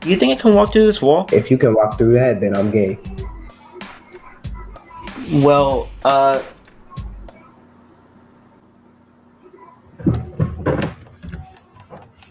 You think I can walk through this wall? If you can walk through that, then I'm gay. Well,